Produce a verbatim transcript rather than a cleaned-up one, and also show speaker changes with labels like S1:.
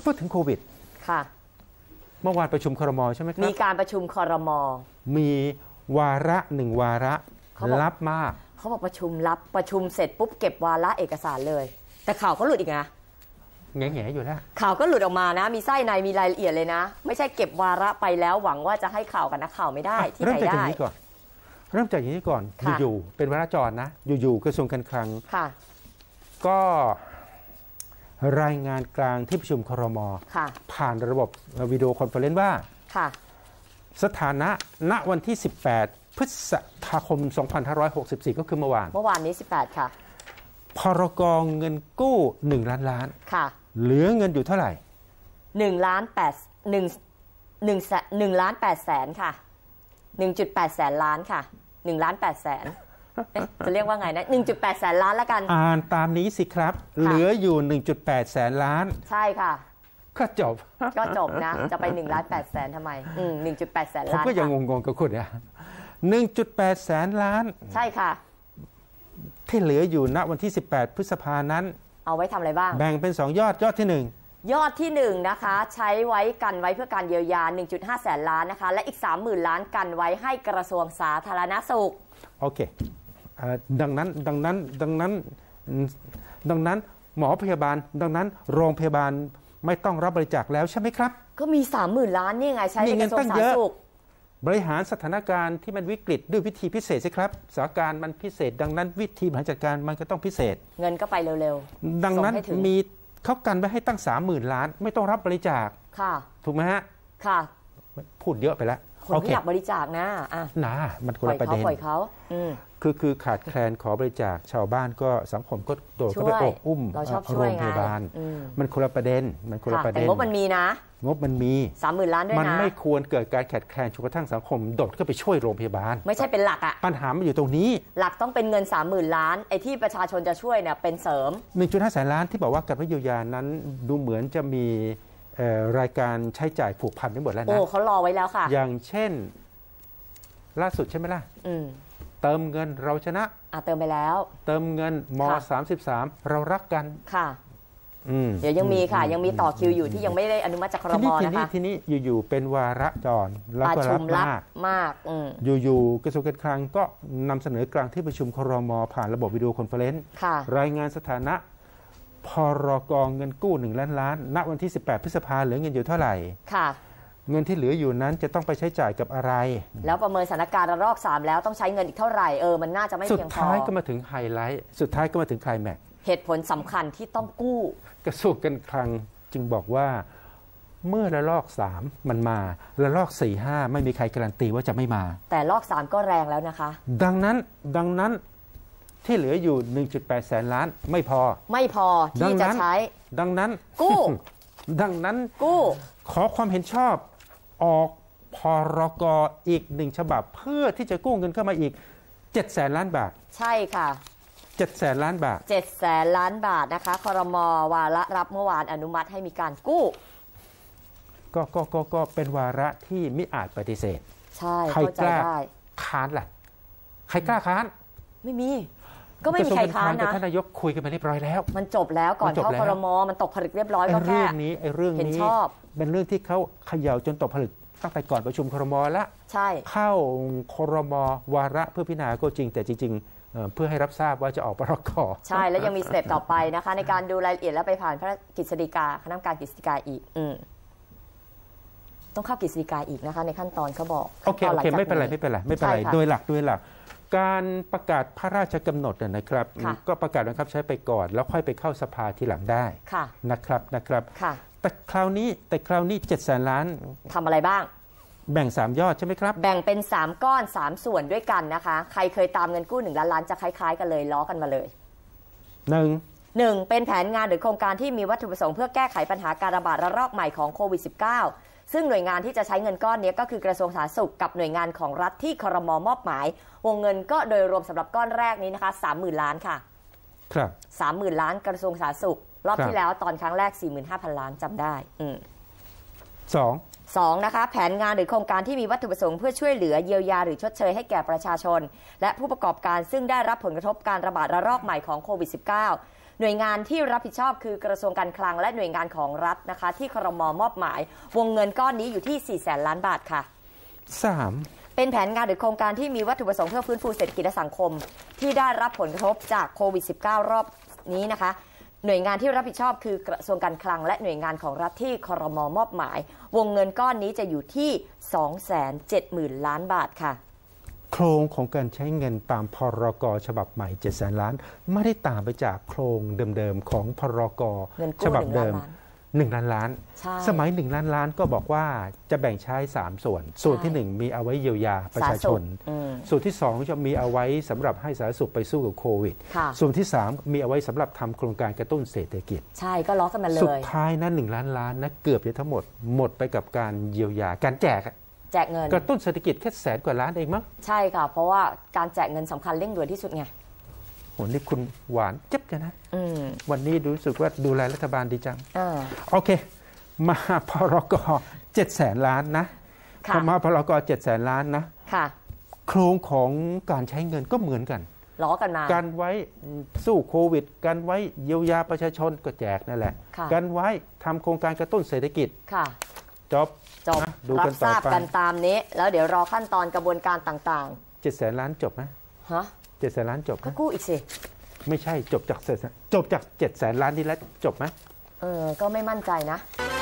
S1: พูดถึงโควิด
S2: ค่ะ
S1: เมื่อวานประชุมครม.ใช่ไหมครับ
S2: มีการประชุมครม.
S1: มีวาระหนึ่งวาระลับมาก
S2: เขาบอกประชุมลับประชุมเสร็จปุ๊บเก็บวาระเอกสารเลยแต่ข่าวก็หลุดอีกนะ
S1: แง่ๆอยู่แล้ว
S2: ข่าวก็หลุดออกมานะมีไส้ในมีรายละเอียดเลยนะไม่ใช่เก็บวาระไปแล้วหวังว่าจะให้ข่าวกับนักข่าวไม่ได้ที่ไหนได้
S1: เริ่มจากอย่างนี้ก่อนอยู่ๆเป็นวาระจรนะอยู่ๆกระทรวงการคลังก็รายงานกลางที่ประชุมครม.ผ่านระบบวิดีโอคอนเฟอเรนซ์ว่าสถานะณวันที่สิบแปดพฤษภาคมสองพันห้าร้อยหกสิบสี่ก็คือเมื่อวาน
S2: เมื่อวานนี้สิบแปดค่ะ
S1: พรก.เงินกู้หนึ่งล้านล้าน
S2: ค่ะ
S1: เหลือเงินอยู่เท่าไหร่
S2: หนึ่งล้านแปดหนึ่งหนึ่งหนึ่งล้านแปดแสนค่ะหนึ่งจุดแปดแสนล้านค่ะหนึ่งล้านแปดแสนจะเรียกว่าไงนะ หนึ่งจุดแปดแสนล้านแล้วกัน
S1: อ่านตามนี้สิครับเหลืออยู่ หนึ่งจุดแปดแสนล้าน
S2: ใช่ค่ะ
S1: ก็จบ
S2: ก็จบนะจะไปหนึ่งล้านแปดแสนทำไมอืม หนึ่งจุดแปดแสนล้าน
S1: ผมก็ยังงงๆกับคุณเนี่ย หนึ่งจุดแปดแสนล้าน
S2: ใช่ค่ะ
S1: ที่เหลืออยู่ณวันที่สิบแปดพฤษภานั้น
S2: เอาไว้ทำอะไรบ้าง
S1: แบ่งเป็นสองยอดยอดที่หนึ่ง
S2: ยอดที่หนึ่งนะคะใช้ไว้กันไว้เพื่อการเยียวยา หนึ่งจุดห้าแสนล้านนะคะและอีก สามหมื่นล้านกันไว้ให้กระทรวงสาธารณสุข
S1: โอเคดังนั้นดังนั้นดังนั้นดังนั้นหมอพยาบาลดังนั้นโรงพยาบาลไม่ต้องรับบริจาคแล้วใช่ไหมครับ
S2: ก็มี สามหมื่นล้านนี่ไงใช้ในกระทรวงสาธารณสุข
S1: บริหารสถานการณ์ที่มันวิกฤตด้วยวิธีพิเศษสิครับสถานการณ์มันพิเศษดังนั้นวิธีบริหารจัดการมันก็ต้องพิเศษ
S2: เงินก็ไปเร็ว
S1: ๆดังนั้นมีเขากันไว้ให้ตั้ง สามหมื่นล้านไม่ต้องรับบริจาค
S2: ค่ะ
S1: ถูกไหมฮะ
S2: ค่ะ
S1: พูดเยอะไปแล้ว
S2: คนที่อยากบริจาคนะอ่ะ
S1: นะมันคนละประเด็น
S2: ปล่อยเขา
S1: คือคือขาดแคลนขอบริจาคชาวบ้านก็สังคมก็โดดเข้าไปโอบอุ้มโรงพยาบาลมันคนละประเด็นมันคนละประเด็น
S2: แต่งบมันมีนะ
S1: งบมันมี
S2: สามหมื่นล้านด้วยนะ
S1: มันไม่ควรเกิดการขาดแคลนจนกระทั่งสังคมโดดเข้าไปช่วยโรงพยาบาล
S2: ไม่ใช่เป็นหลักอ่ะ
S1: ปัญหามันอยู่ตรงนี้
S2: หลักต้องเป็นเงิน สามหมื่นล้านไอ้ที่ประชาชนจะช่วยเนี่ยเป็นเสริม
S1: หนึ่งจุดห้าแสนล้านที่บอกว่าการเยียวยานั้นดูเหมือนจะมีรายการใช้จ่ายผูกพันไปหมดแล้วนะ
S2: โอ้เขารอไว้แล้วค่ะ
S1: อย่างเช่นล่าสุดใช่ไหมล่ะเติมเงินเราชนะ
S2: อ่ะเติมไปแล้ว
S1: เติมเงินมสามสิบสามเรารักกัน
S2: ค่ะเดี๋ยวยังมีค่ะยังมีต่อคิวอยู่ที่ยังไม่ได้อนุมัติจากครม.นะคะ
S1: ทีนี้อยู่ๆเป็นวาระจรแล้วก็รับมาก
S2: มาก
S1: อยู่ๆกระทรวงการคลังก็นำเสนอกลางที่ประชุมครม.ผ่านระบบวิดีโอคอนเฟอเรนซ์รายงานสถานะพรก.เงินกู้หนึ่งล้านล้านณวันที่สิบแปดพฤษภาคมเหลือเงินอยู่เท่าไหร่
S2: ค่ะ
S1: เงินที่เหลืออยู่นั้นจะต้องไปใช้จ่ายกับอะไร
S2: แล้วประเมินสถานการณ์ระลอกสามแล้วต้องใช้เงินอีกเท่าไหร่เออมันน่าจะไม่เพียงพอ
S1: สุดท้ายก็มาถึงไฮไลท์สุดท้ายก็มาถึงไคลแม็กซ์
S2: เหตุผลสำคัญที่ต้องกู้
S1: กระทรวงการคลังจึงบอกว่าเมื่อระลอกสามมันมาระลอกสี่ห้าไม่มีใครการันตีว่าจะไม่มา
S2: แต่ลอกสามก็แรงแล้วนะคะ
S1: ดังนั้นดังนั้นที่เหลืออยู่ หนึ่งจุดแปดแสนล้านไม่พอ
S2: ไม่พอที่จะใช้
S1: ดังนั้น
S2: กู้
S1: ดังนั้น
S2: กู้
S1: ขอความเห็นชอบออกพรก.อีกหนึ่งฉบับเพื่อที่จะกู้เงินเข้ามาอีกเจ็ดแสนล้านบาท
S2: ใช่ค่ะ
S1: เจ็ดแสนล้านบาท
S2: เจ็ดแสนล้านบาทนะคะครม.วาระรับเมื่อวานอนุมัติให้มีการกู้
S1: ก็ก็ก็ก็เป็นวาระที่มิอาจปฏิเสธ
S2: ใช่ใครกล้า
S1: ค้านล่ะใครกล้าค้าน
S2: ไม่มีก็ไม่มีใครค้านนะ
S1: ท่านนายกคุยกันไปเรียบร้อยแล้ว
S2: มันจบแล้วก่อนเข้าครม.มันตกผลึกเรียบร้อยก็แค่
S1: เรื่องนี้ไอ้เรื่องนี้เป็นเรื่องที่เขาเขย่าจนตกผลึกตั้งแต่ก่อนประชุมครม.แล้ว
S2: ใช่
S1: เข้าครม.วาระเพื่อพิจารณาก็จริงแต่จริงๆเพื่อให้รับทราบว่าจะออกพรก.
S2: ใช่แล้วยังมีสเต็ปต่อไปนะคะในการดูรายละเอียดแล้วไปผ่านพระกฤษฎีกาคณะกรรมการกฤษฎีกาอีกอืมต้องเข้ากฤษฎีกาอีกนะคะในขั้นตอนเขาบอก
S1: โอเคโอเคไม่เป็นไรไม่เป็นไรไม่เป็นไรโดยหลักโดยหลักการประกาศพระราชกำหนดนะครับก็ประกาศบังคับใช้ไปก่อนแล้วค่อยไปเข้าสภาทีหลังได้นะครับนะครับแต่คราวนี้แต่คราวนี้เจ็ดแสนล้าน
S2: ทำอะไรบ้าง
S1: แบ่งสามยอดใช่ไหมครับ
S2: แบ่งเป็นสามก้อนสามส่วนด้วยกันนะคะใครเคยตามเงินกู้หนึ่งล้านล้านจะคล้ายๆกันเลยล้อกันมาเลย
S1: หนึ่ง
S2: หนึ่งเป็นแผนงานหรือโครงการที่มีวัตถุประสงค์เพื่อแก้ไขปัญหาการระบาดระลอกใหม่ของโควิด สิบเก้า ซึ่งหน่วยงานที่จะใช้เงินก้อนนี้ก็คือกระทรวงสาธารณสุขกับหน่วยงานของรัฐที่ครม.มอบหมายวงเงินก็โดยรวมสำหรับก้อนแรกนี้นะคะ สามหมื่นล้านค่ะ
S1: ครับ
S2: สามหมื่นล้านกระทรวงสาธารณสุขรอบที่แล้วตอนครั้งแรก สี่หมื่นห้าพัน ล้านจำได้อืม
S1: สอง
S2: สองนะคะแผนงานหรือโครงการที่มีวัตถุประสงค์เพื่อช่วยเหลือเยียวยาหรือชดเชยให้แก่ประชาชนและผู้ประกอบการซึ่งได้รับผลกระทบการระบาดระลอกใหม่ของโควิด สิบเก้าหน่วยงานที่รับผิดชอบคือกระทรวงการคลังและหน่วยงานของรัฐนะคะที่ครม.มอบหมายวงเงินก้อนนี้อยู่ที่สี่แสนล้านบาทค่ะ
S1: สาม
S2: เป็นแผนงานหรือโครงการที่มีวัตถุประสงค์เพื่อฟื้นฟูเศรษฐกิจและสังคมที่ได้รับผลกระทบจากโควิด สิบเก้า รอบนี้นะคะหน่วยงานที่รับผิดชอบคือกระทรวงการคลังและหน่วยงานของรัฐที่ครม.มอบหมายวงเงินก้อนนี้จะอยู่ที่ สองแสนเจ็ดหมื่น ล้านบาทค่ะ
S1: โครงของการใช้เงินตามพรก.ฉบับใหม่เจ็ดแสนล้านไม่ได้ต่างไปจากโครงเดิมๆของพรก.ฉบับเดิมหนึ่งล้านล้านสมัยหนึ่งล้านล้านก็บอกว่าจะแบ่งใช้สามส่วนส่วนที่หนึ่งมีเอาไว้เยียวยาประชาชนส่วนที่สองจะมีเอาไว้สำหรับให้สาธารณสุขไปสู้กับโควิดส่วนที่สามมีเอาไว้สำหรับทำโครงการกระตุ้นเศรษฐกิจ
S2: ใช่ก็ล้อกันมาเลย
S1: สุดท้ายนั้นหนึ่งล้านล้านนะเกือบจะทั้งหมดหมดไปกับการเยียวยาการแจก
S2: แจกเงิน
S1: กระตุ้นเศรษฐกิจแค่แสนกว่าล้านเองมั้ง
S2: ใช่ค่ะเพราะว่าการแจกเงินสำคัญเร่งด่วนที่สุดไง
S1: โหนี่คุณหวานเจ็บกันนะวันนี้รู้สึกว่าดูแลรัฐบาลดีจังโอเคมาพรกเจ็ดแสนล้านนะพอมาพรกเจ็ดแสนล้านนะโครงของการใช้เงินก็เหมือนกัน
S2: ล้อกันมา
S1: การไว้สู้โควิดการไว้เยียวยาประชาชนก็แจกนั่นแหละการไว้ทำโครงการกระตุ้นเศรษฐกิจจบ
S2: จบรับทราบกันตามนี้แล้วเดี๋ยวรอขั้นตอนกระบวนการต่าง
S1: ๆเจ็ดแสนล้านจบไหม
S2: ฮะ
S1: เจ็ดแสนล้านจบ
S2: ก็กู้อีกสิ
S1: ไม่ใช่จบจากจบจากเจ็ดแสนล้านนี่แล้วจบไหม
S2: เออก็ไม่มั่นใจนะ